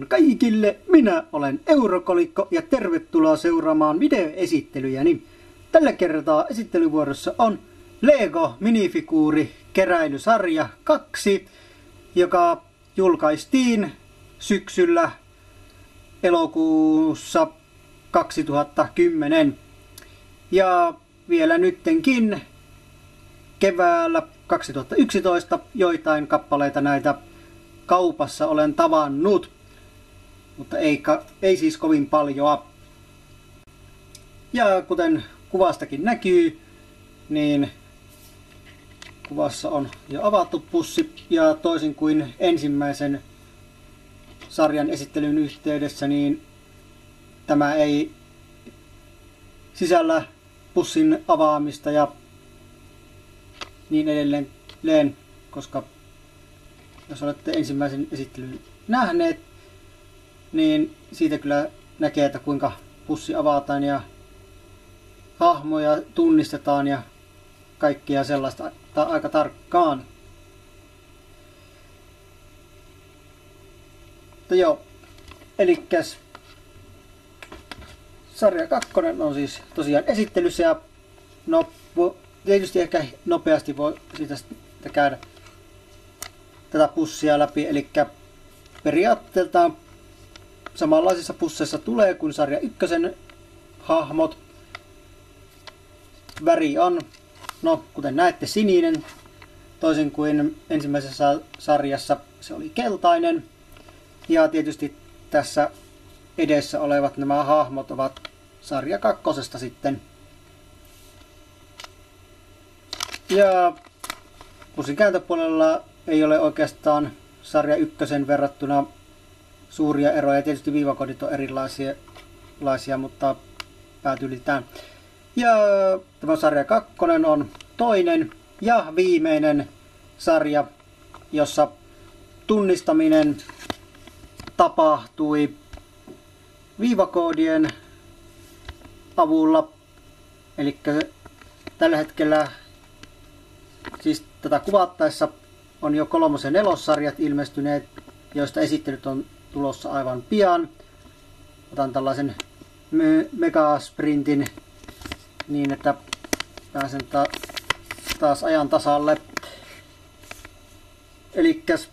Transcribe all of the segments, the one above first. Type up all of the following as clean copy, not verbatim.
vaan kaikille, minä olen Eurokolikko ja tervetuloa seuraamaan videoesittelyjäni. Tällä kertaa esittelyvuorossa on Lego minifiguuri keräilysarja 2, joka julkaistiin syksyllä elokuussa 2010. Ja vielä nyttenkin keväällä 2011 joitain kappaleita näitä kaupassa olen tavannut, mutta ei siis kovin paljoa. Ja kuten kuvastakin näkyy, niin kuvassa on jo avattu pussi, ja toisin kuin ensimmäisen sarjan esittelyn yhteydessä, niin tämä ei sisällä pussin avaamista ja niin edelleen, koska jos olette ensimmäisen esittelyn nähneet, niin siitä kyllä näkee, että kuinka pussi avataan ja hahmoja tunnistetaan ja kaikkea sellaista aika tarkkaan. Mutta joo, elikkäs sarja 2 on siis tosiaan esittelyssä, ja no tietysti ehkä nopeasti voi siitä käydä tätä pussia läpi, eli periaatteeltaan samanlaisissa pusseissa tulee kuin sarja 1 hahmot. Väri on, no kuten näette, sininen, toisin kuin ensimmäisessä sarjassa se oli keltainen. Ja tietysti tässä edessä olevat nämä hahmot ovat sarja 2 sitten. Ja pussin kääntöpuolella ei ole oikeastaan sarja 1 verrattuna suuria eroja. Tietysti viivakodit on erilaisia, mutta päätyylitään. Ja tämä sarja 2 on toinen ja viimeinen sarja, jossa tunnistaminen tapahtui viivakoodien avulla. Eli tällä hetkellä, siis tätä kuvattaessa, on jo 3. ja 4. sarjat ilmestyneet, joista esittelyt on tulossa aivan pian. Otan tällaisen megasprintin niin, että pääsen taas ajan tasalle. Elikkäs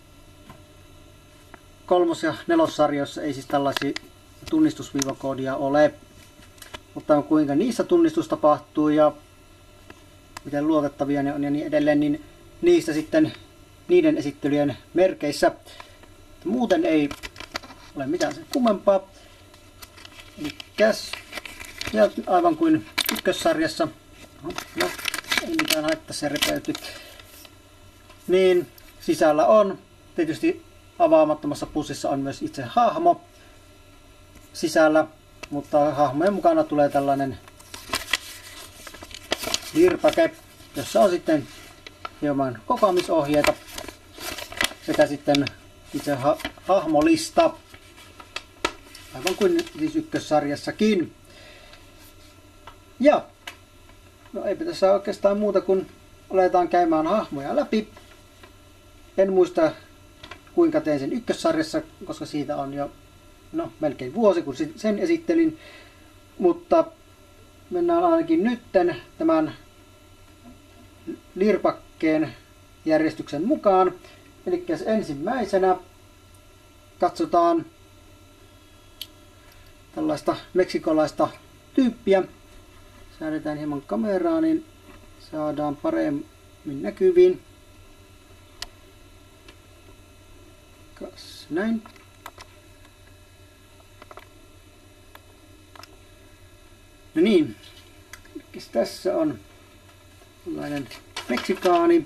3. ja 4. sarjoissa ei siis tällaisia tunnistusviivakoodia ole, mutta kuinka niissä tunnistus tapahtuu ja miten luotettavia ne on ja niin edelleen, niin niistä sitten niiden esittelyjen merkeissä. Muuten ei ole mitään sen kummempaa. Elikkäs, ja aivan kuin ykkössarjassa, no ei mitään haittaa, se repeyty, niin sisällä on tietysti avaamattomassa pussissa on myös itse hahmo sisällä, mutta hahmojen mukana tulee tällainen virpake, jossa on sitten hieman kokoamisohjeita sekä sitten itse hahmolista, aivan kuin siis ykkössarjassakin. Ja no eipä tässä oikeastaan muuta kuin aletaan käymään hahmoja läpi. En muista kuinka tein sen ykkössarjassa, koska siitä on jo melkein vuosi kun sen esittelin, mutta mennään ainakin nytten tämän lirpakkeen järjestyksen mukaan. Eli ensimmäisenä katsotaan tällaista meksikolaista tyyppiä. Säädetään hieman kameraa, niin saadaan paremmin näkyviin. Näin. No niin, tässä on tällainen meksikaani.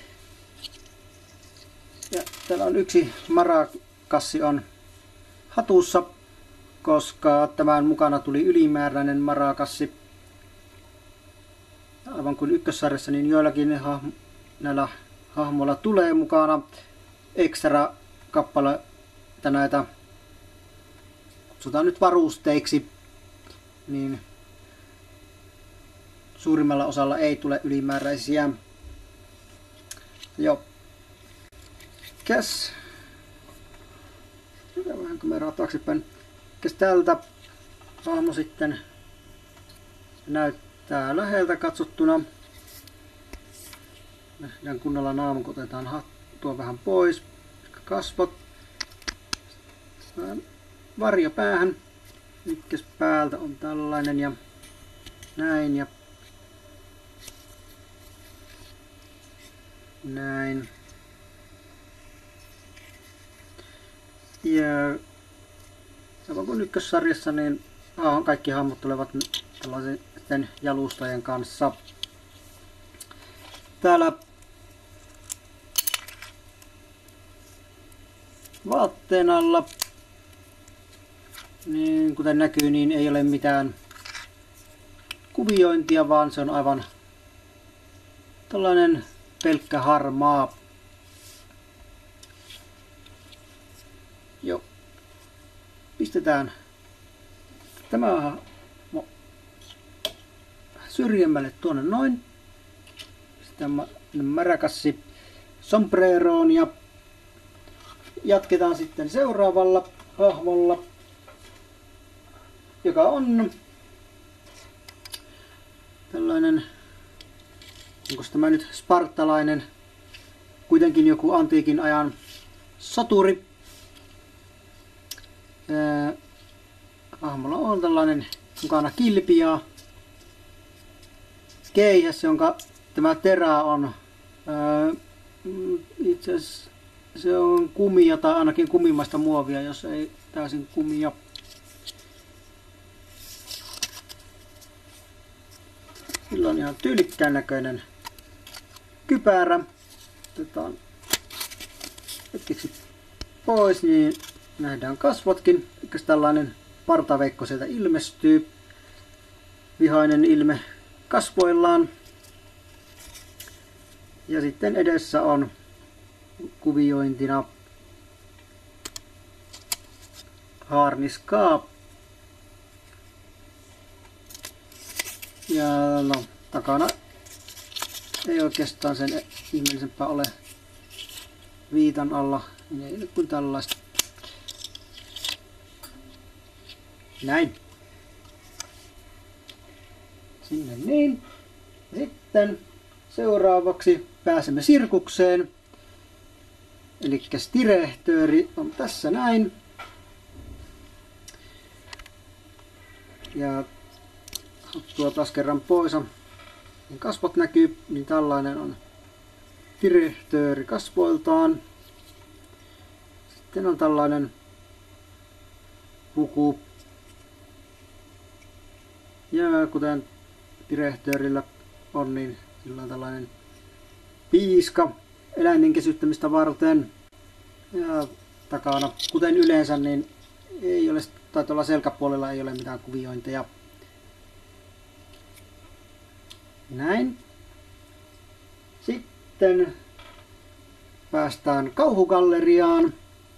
Ja täällä on yksi marakassi on hatussa, koska tämän mukana tuli ylimääräinen marakassi. Aivan kuin ykkössarjassa, niin joillakin näillä hahmoilla tulee mukana ekstra kappaleita, näitä kutsutaan nyt varusteiksi, niin suurimmalla osalla ei tule ylimääräisiä. Joo. vähän kameraa taaksepäin. Tältä hahmo sitten näyttää läheltä katsottuna. Nähdään kunnolla naama, kun otetaan hattua vähän pois. Kasvot. Varjo päähän. Ykkös päältä on tällainen ja näin ja näin. Ja sama kuin ykkössarjassa, niin kaikki hahmot tulevat tällaisen jalustajan kanssa. Täällä vaatteen alla, niin kuten näkyy, niin ei ole mitään kuviointia, vaan se on aivan tällainen pelkkä harmaa. Jo. Pistetään tämä syrjemmälle tuonne noin. Pistetään märäkassi sombreroon ja jatketaan sitten seuraavalla hahmolla, joka on tällainen, onko tämä nyt spartalainen, kuitenkin joku antiikin ajan soturi. Hahmolla on tällainen mukana kilpi ja keihäs, jonka tämä terä on itse asiassa se on kumia tai ainakin kumimaista muovia, jos ei täysin kumia. Sillä on ihan tyylikkään näköinen kypärä. Otetaan hetkeksi pois, niin nähdään kasvotkin. Elikkä tällainen partaveikko sieltä ilmestyy. Vihainen ilme kasvoillaan. Ja sitten edessä on kuviointina harniskaa. Ja no, takana ei oikeastaan sen ihmeellisempää ole viitan alla. Ei ole kuin tällaista. Näin. Sinne niin. Sitten seuraavaksi pääsemme sirkukseen. Eli direhtööri on tässä näin. Ja tuo taas kerran pois. Niin kasvot näkyy, niin tällainen on direhtööri kasvoiltaan. Sitten on tällainen puku. Ja kuten direhtöörillä on, niin sillä on tällainen piiska eläinten kesyttämistä varten. Ja takana, kuten yleensä, niin ei ole, tai tuolla selkäpuolella ei ole mitään kuviointeja. Näin. Sitten päästään kauhugalleriaan.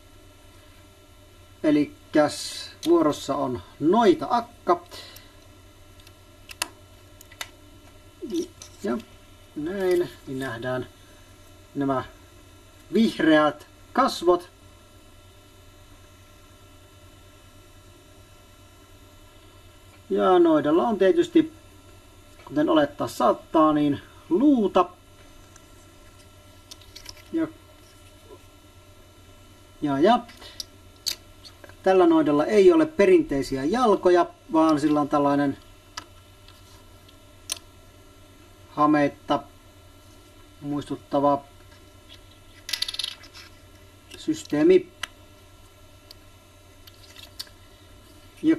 Elikkäs vuorossa on Noita Akka. Ja näin, niin nähdään nämä vihreät kasvot. Ja noidalla on tietysti, kuten olettaa saattaa, niin luuta. Ja tällä noidalla ei ole perinteisiä jalkoja, vaan sillä on tällainen hametta muistuttava systeemi. Ja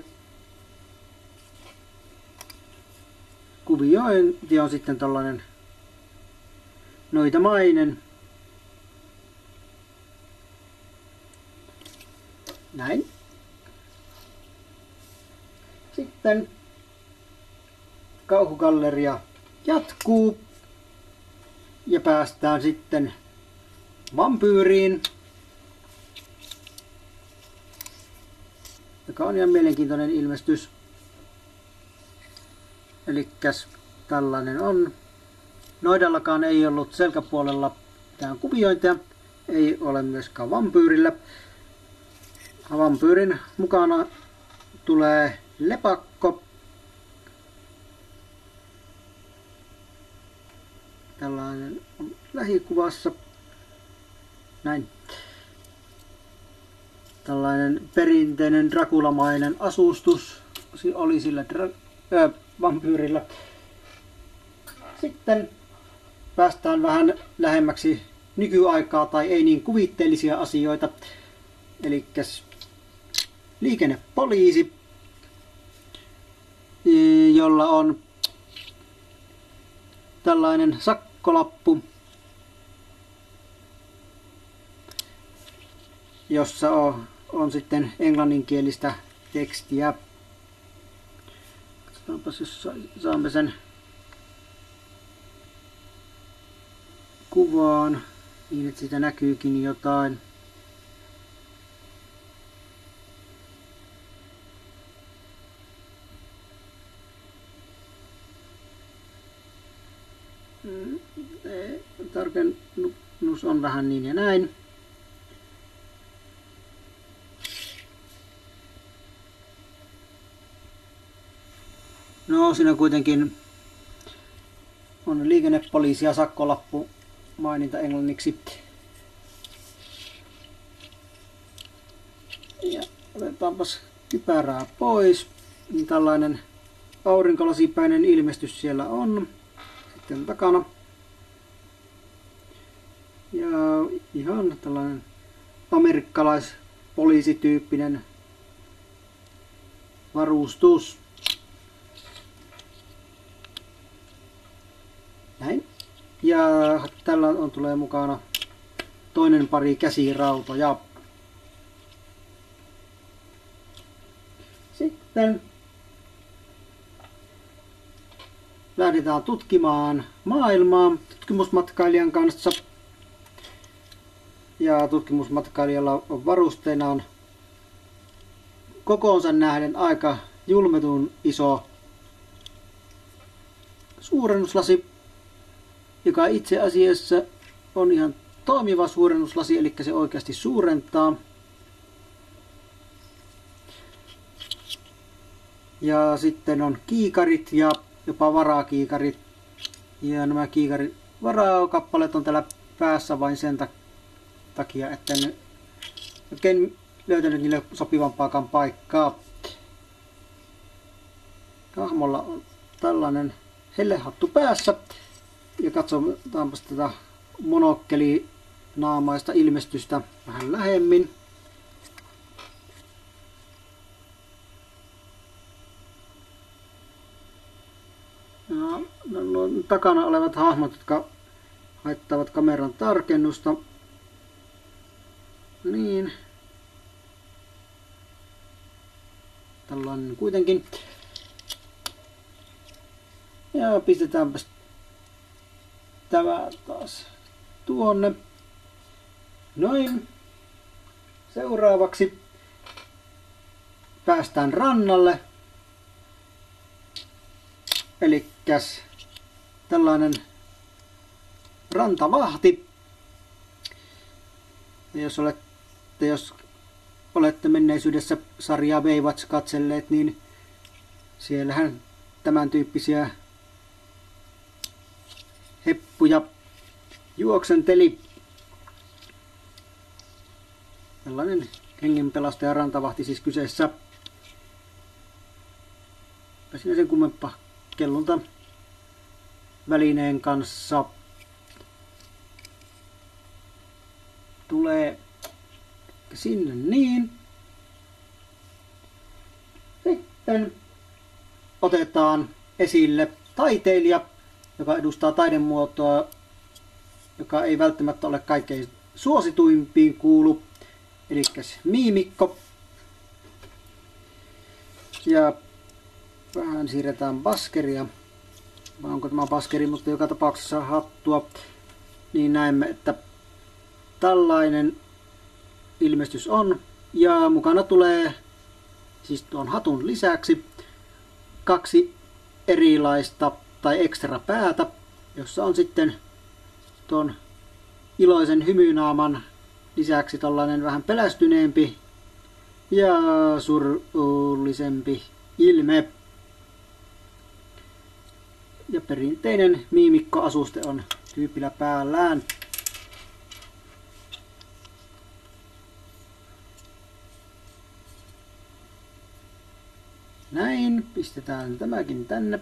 kuviointi on sitten tällainen noitamainen. Näin. Sitten kauhugalleria jatkuu ja päästään sitten vampyyriin, joka on ihan mielenkiintoinen ilmestys. Elikkäs tällainen on. Noidallakaan ei ollut selkäpuolella mitään kuviointia, ei ole myöskään vampyyrillä. vampyyrin mukana tulee lepakko. Tällainen on lähikuvassa. Näin. Tällainen perinteinen drakulamainen asustus oli sillä vampyyrillä. Sitten päästään vähän lähemmäksi nykyaikaa tai ei niin kuvitteellisia asioita. Elikkäs liikennepoliisi, jolla on tällainen sakkolappu, jossa on sitten englanninkielistä tekstiä. Katsotaanpas, jos saamme sen kuvaan niin, että siitä näkyykin jotain. Tarkennus on vähän niin ja näin. No, siinä kuitenkin on liikennepoliisi ja sakkolappu maininta englanniksi. Ja otetaanpas kypärää pois. Niin tällainen aurinkolasipäinen ilmestys siellä on. Sitten takana. Ja ihan tällainen amerikkalaispoliisityyppinen varustus. Näin. Ja tällä tulee mukana toinen pari käsirautoja. Sitten lähdetään tutkimaan maailmaa tutkimusmatkailijan kanssa. Ja tutkimusmatkailijalla on varusteenaan kokoonsa nähden aika julmetun iso suurennuslasi, joka itse asiassa on ihan toimiva suurennuslasi, eli se oikeasti suurentaa. Ja sitten on kiikarit ja jopa varakiikarit. Ja nämä kiikarit varakappaleet on täällä päässä vain sen takia, että en oikein löytänyt niille sopivampaakaan paikkaa. Hahmolla on tällainen hellehattu päässä. Ja katsotaanpas tätä monokkelinaamaista ilmestystä vähän lähemmin. No, takana olevat hahmot, jotka haittavat kameran tarkennusta. No niin. Tällainen kuitenkin. Ja pistetäänpäs tämä taas tuonne. Noin. Seuraavaksi päästään rannalle. Elikkäs tällainen rantavahti. Ja jos olette menneisyydessä sarjaa Baywatch katselleet, niin siellähän tämän tyyppisiä heppuja juoksenteli. Tällainen hengenpelastaja rantavahti siis kyseessä. Siinä sen kummempaa kellunta välineen kanssa tulee sinne niin. Sitten otetaan esille taiteilija, joka edustaa taidemuotoa, joka ei välttämättä ole kaikkein suosituimpiin kuulu, eli miimikko. Ja vähän siirretään baskeria, vai onko tämä baskeri, mutta joka tapauksessa hattua, niin näemme, että tällainen ilmestys on. Ja mukana tulee siis tuon hatun lisäksi 2 erilaista tai ekstra päätä, jossa on sitten tuon iloisen hymynaaman lisäksi tällainen vähän pelästyneempi ja surullisempi ilme. Ja perinteinen miimikkoasuste on tyypillä päällään. Näin, pistetään tämäkin tänne.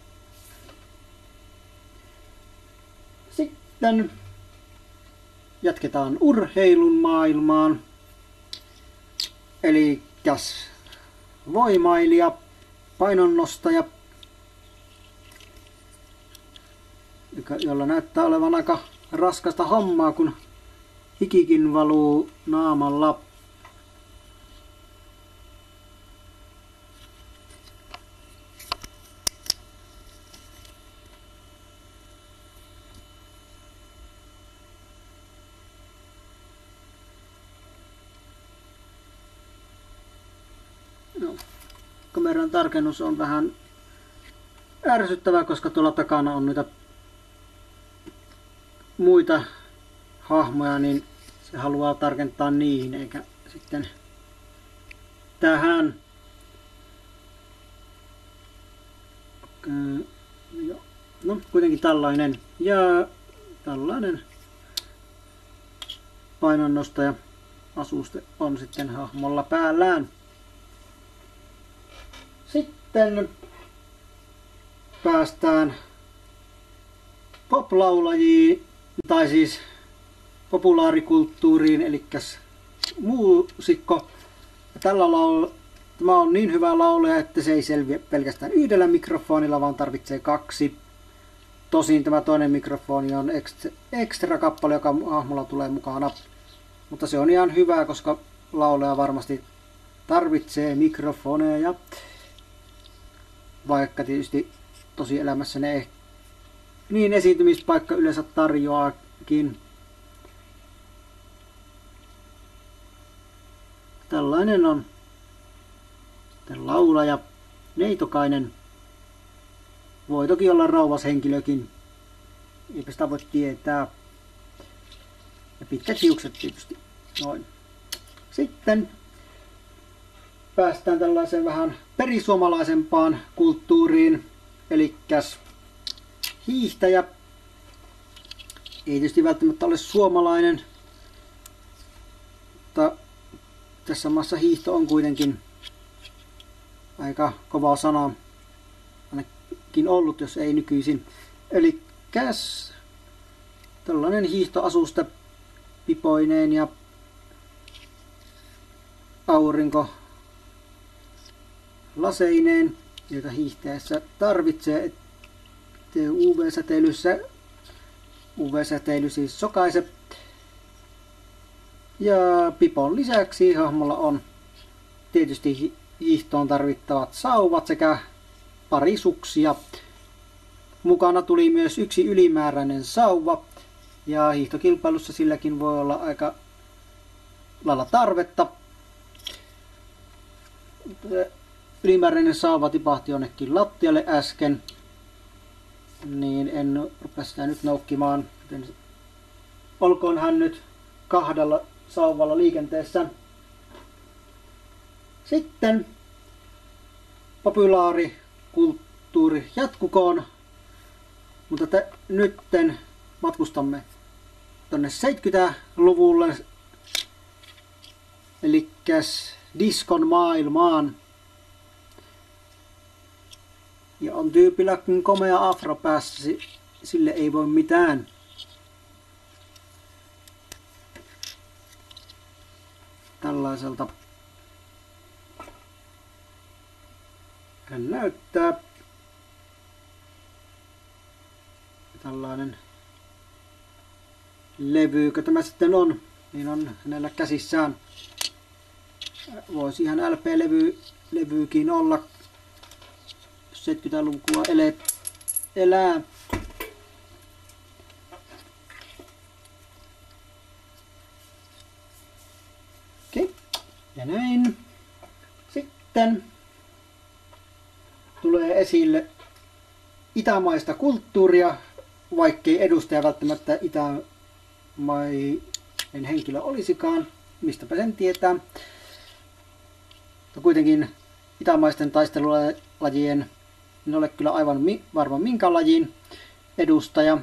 Sitten jatketaan urheilun maailmaan. Eli voimailija, painonnostaja, jolla näyttää olevan aika raskasta hommaa, kun hikikin valuu naamalla. No, kameran tarkennus on vähän ärsyttävää, koska tuolla takana on niitä muita hahmoja, niin se haluaa tarkentaa niihin eikä sitten tähän. No kuitenkin tällainen ja tällainen painonnostaja asuste on sitten hahmolla päällään. Sitten päästään poplaulajiin, tai siis populaarikulttuuriin, eli muusikko. Tämä on niin hyvä laulaja, että se ei selviä pelkästään yhdellä mikrofonilla, vaan tarvitsee 2. Tosin tämä toinen mikrofoni on ekstra kappale, joka hahmolla tulee mukana. Mutta se on ihan hyvä, koska laulaja varmasti tarvitsee mikrofoneja. Vaikka tietysti tosielämässä ne niin esiintymispaikka yleensä tarjoaakin. Tällainen on sitten laulaja, neitokainen. Voi toki olla rauvas henkilökin. Eipä sitä voi tietää. Ja pitkät hiukset tietysti. Noin. Sitten päästään tällaiseen vähän perisuomalaisempaan kulttuuriin. Elikkäs hiihtäjä. Ei tietysti välttämättä ole suomalainen. Mutta tässä maassa hiihto on kuitenkin aika kova sana. Ainakin ollut, jos ei nykyisin. Elikkäs tällainen hiihtoasuste pipoineen ja aurinko laseineen, jota hiihtäessä tarvitsee, ettei UV-säteily siis sokaise. Ja pipon lisäksi hahmolla on tietysti hiihtoon tarvittavat sauvat sekä pari suksia. Mukana tuli myös 1 ylimääräinen sauva, ja hiihtokilpailussa silläkin voi olla aika lailla tarvetta. Ylimääräinen sauva tipahti jonnekin lattialle äsken, niin en rupea sitä nyt noukkimaan. Olkoon hän nyt 2 sauvalla liikenteessä. Sitten populaarikulttuuri jatkukoon, mutta nytten matkustamme tonne 70-luvulle, eli diskon maailmaan. Ja on tyypillä kun komea afro päässä, sille ei voi mitään. Tällaiselta hän näyttää. Tällainen levy, joka tämä sitten on, niin on hänellä käsissään. Voisi ihan LP-levyykin olla, jos 70-lukua elää. Okei, ja näin. Sitten tulee esille itämaista kulttuuria, vaikkei edustaja välttämättä itämainen henkilö olisikaan. Mistäpä sen tietää. Ja kuitenkin itämaisten taistelulajien en ole kyllä aivan varma minkä lajin edustaja.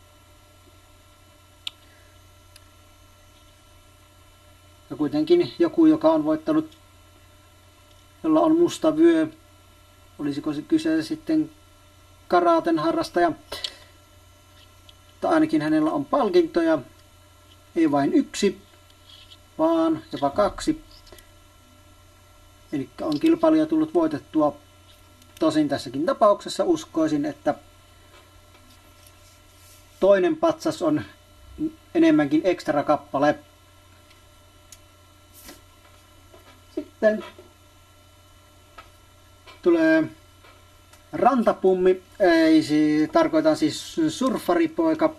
Ja kuitenkin joku, joka on voittanut, jolla on musta vyö. Olisiko se kyse sitten karaten harrastaja? Tai ainakin hänellä on palkintoja. Ei vain yksi, vaan jopa 2. Eli on kilpailija tullut voitettua. Tosin tässäkin tapauksessa uskoisin, että toinen patsas on enemmänkin ekstra kappale. Sitten tulee rantapummi, tarkoitan siis surffaripoika.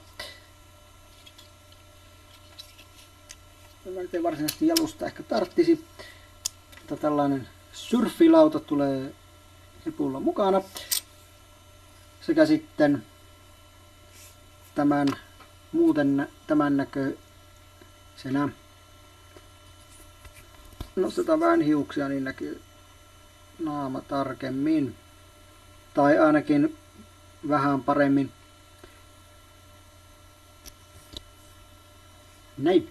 Tämä ei varsinaisesti jalusta ehkä tarttisi, mutta tällainen surfilauta tulee hepulla mukana. Sekä sitten tämän näköisenä. Nostetaan vähän hiuksia, niin näkyy naama tarkemmin. Tai ainakin vähän paremmin. Näin.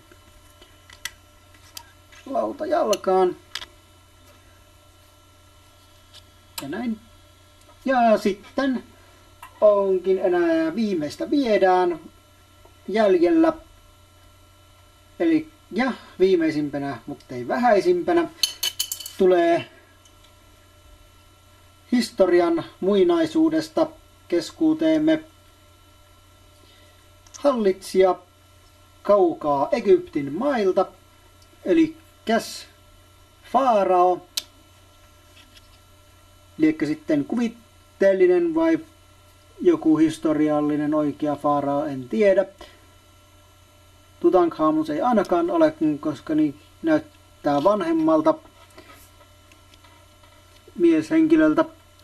Lauta jalkaan. Ja näin. Ja sitten onkin enää viimeistä viedään jäljellä. Eli ja viimeisimpänä, mutta ei vähäisimpänä, tulee historian muinaisuudesta keskuuteemme hallitsija kaukaa Egyptin mailta, eli Faarao. Liekö sitten kuvitteellinen vai joku historiallinen oikea Faarao, en tiedä. Tutankhamun ei ainakaan ole, koska niin näyttää vanhemmalta mieshenkilöltä.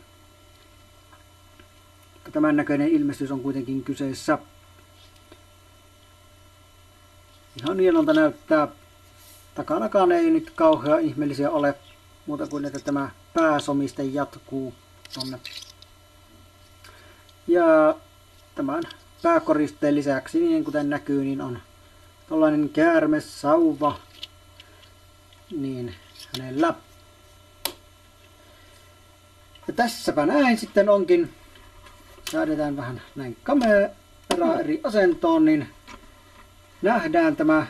Tämän näköinen ilmestys on kuitenkin kyseessä. Ihan hienolta näyttää. Takanakaan ei nyt kauhean ihmeellisiä ole, muuta kuin että tämä pääsomiste jatkuu tonne. Ja tämän pääkoristeen lisäksi, niin kuten näkyy, niin on tällainen käärmesauva niin hänellä. Ja tässäpä näin sitten onkin. Säädetään vähän näin kameraa eri asentoon, niin nähdään tämä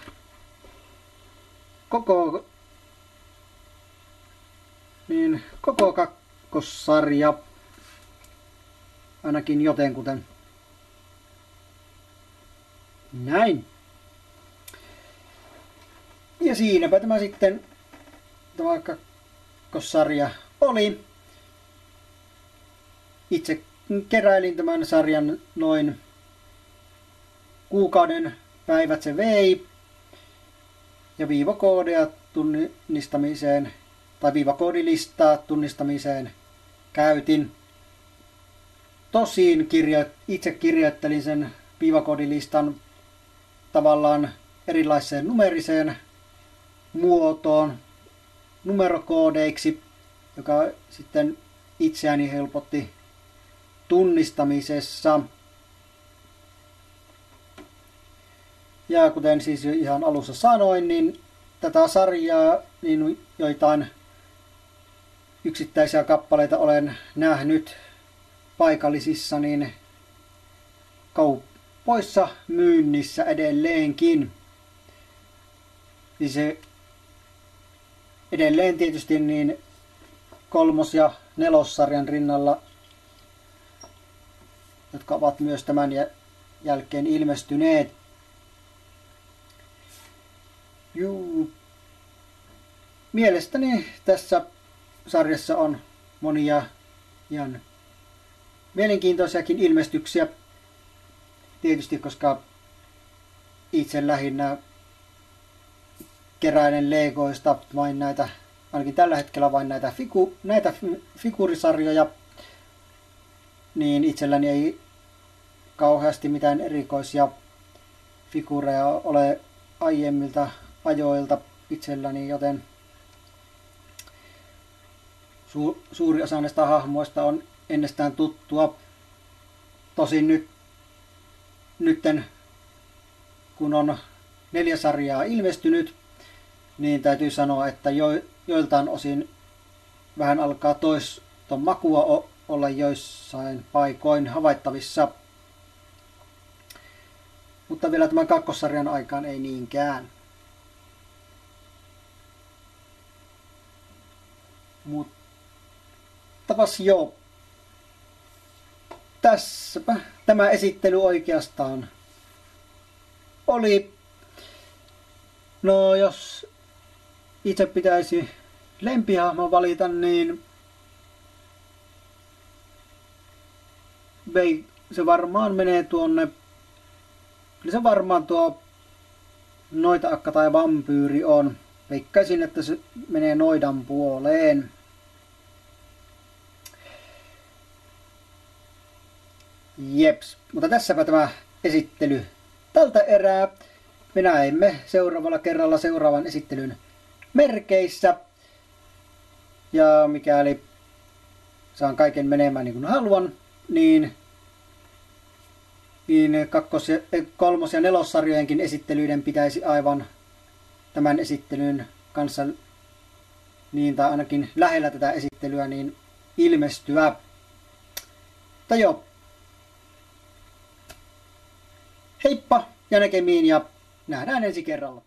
koko kakkossarja. Ainakin jotenkuten. Näin. Ja siinäpä tämä sitten tämä kakkossarja oli. Itse keräilin tämän sarjan noin kuukauden päivät se vei. Ja viivakoodeja tunnistamiseen tai viivakoodilistaa tunnistamiseen käytin. Tosin itse kirjoittelin sen viivakoodilistan tavallaan erilaiseen numeriseen muotoon numerokoodeiksi, joka sitten itseäni helpotti tunnistamisessa. Ja kuten siis jo ihan alussa sanoin, niin tätä sarjaa niin joitain yksittäisiä kappaleita olen nähnyt paikallisissa niin kaupoissa myynnissä edelleenkin. Niin se edelleen tietysti niin 3. ja 4. sarjan rinnalla, jotka ovat myös tämän jälkeen ilmestyneet. Mielestäni tässä sarjassa on monia ihan mielenkiintoisiakin ilmestyksiä. Tietysti koska itse lähinnä keräilen Legoista vain näitä, ainakin tällä hetkellä vain näitä figuurisarjoja, niin itselläni ei kauheasti mitään erikoisia figuureja ole aiemmilta ajoilta itselläni, joten suuri osa näistä hahmoista on ennestään tuttua. Tosin nytten kun on 4 sarjaa ilmestynyt, niin täytyy sanoa, että joiltain osin vähän alkaa toiston makua olla joissain paikoin havaittavissa. Mutta vielä tämän kakkosarjan aikaan ei niinkään. Muttapas joo. Tässäpä tämä esittely oikeastaan oli. No jos itse pitäisi lempihahmo valita, niin se varmaan menee tuonne. Kyllä se varmaan tuo noita-akka tai vampyyri on. Veikkaisin, että se menee noidan puoleen. Jeps, mutta tässäpä tämä esittely tältä erää. Me näemme seuraavalla kerralla seuraavan esittelyn merkeissä. Ja mikäli saan kaiken menemään niin kuin haluan, niin kolmos- ja nelossarjojenkin esittelyiden pitäisi aivan tämän esittelyn kanssa, niin tai ainakin lähellä tätä esittelyä, niin ilmestyä. Mutta joo. Heippa ja näkemiin ja nähdään ensi kerralla.